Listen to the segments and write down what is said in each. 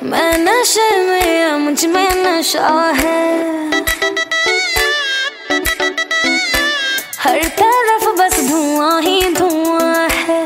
मैं नशे में या मुझ में नशा है, हर तरफ बस धुआं ही धुआं है।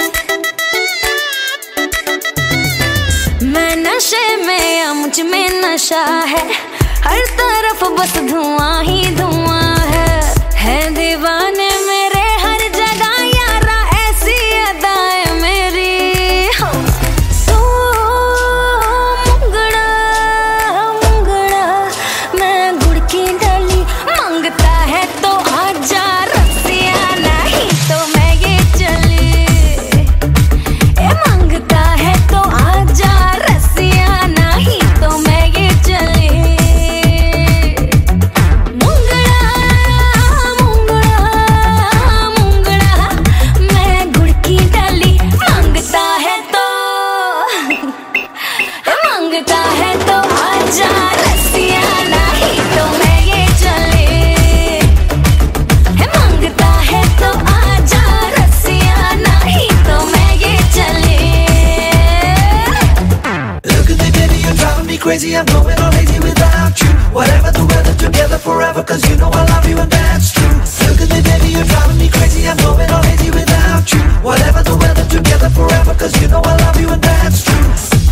मैं नशे में या मुझ में नशा है, हर तरफ बस धुआं ही धुआं है दीवाने मेरे हर जगह यारा ऐसी अदाएं मेरी। तो मुंगड़ा मुंगड़ा मैं गुड़ की डाली, मांगता है तो आजा रसिया, नहीं तो मैं ये चली। मांगता है तो आजा रसिया, नहीं तो मैं ये चली। मांगता है तो आजा रसिया, नहीं तो मैं ये चले। मांगता है तो आजा रसिया, नहीं तो मैं ये चले। Look at me baby, you're driving me crazy, I'm going all lazy without you. Whatever the weather, together forever, cause you know I love you and that's true. Look at me baby, you're driving me crazy, I'm going all lazy without you. Whatever the weather, together forever, cause you know I love you and that's true.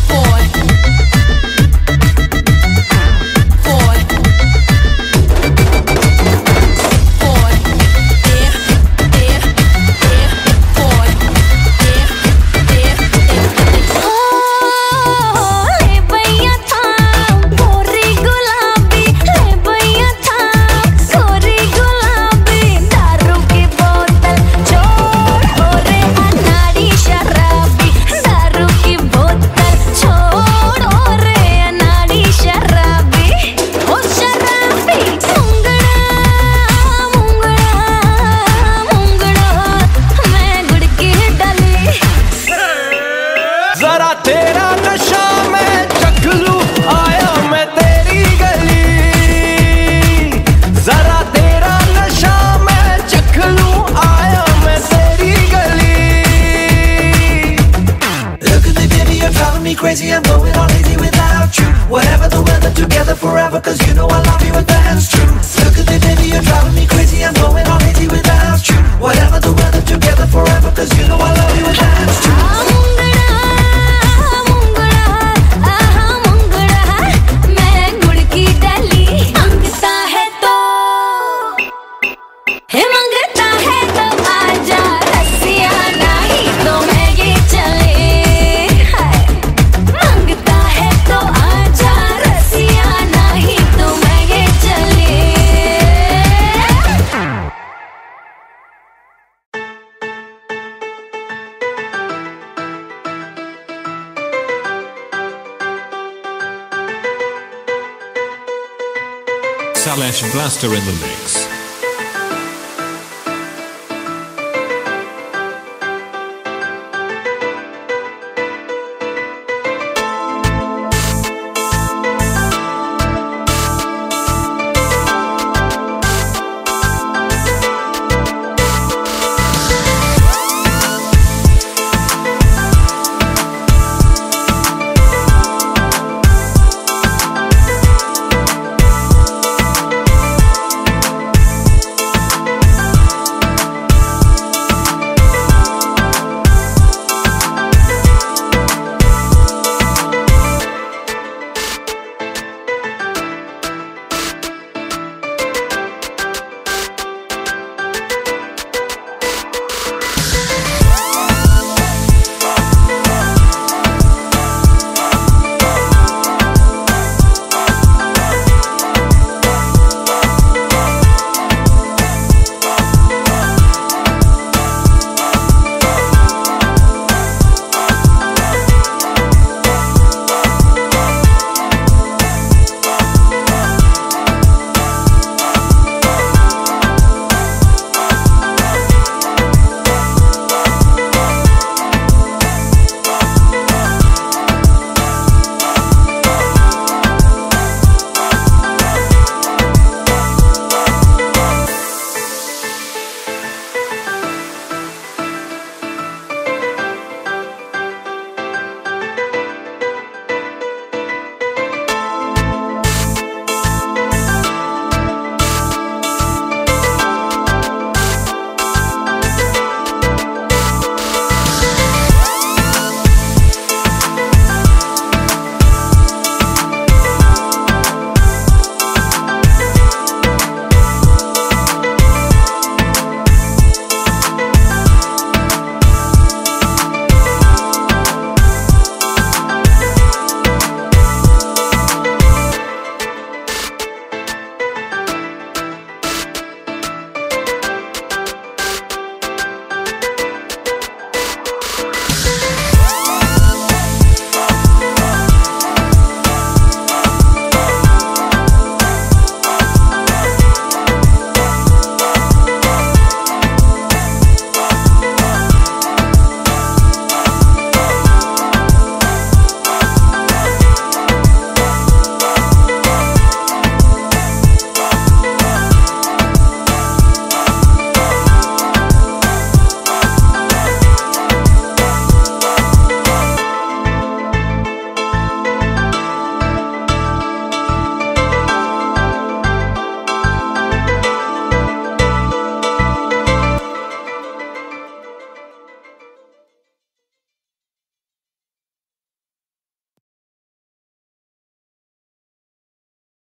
जरा तेरा नशा मैं चख लूं, आया मैं तेरी गली। जरा तेरा नशा मैं चख लूं, आया मैं तेरी गली। Look at me baby, you're driving me crazy, I'm going all lazy without you. Whatever the weather, together forever, cause you know I love you and that's true. Look at me baby, you're driving me crazy, I'm going all lazy without you. Whatever the weather, together forever, cause you know I love you and that's true. Salesh Blaster in the mix.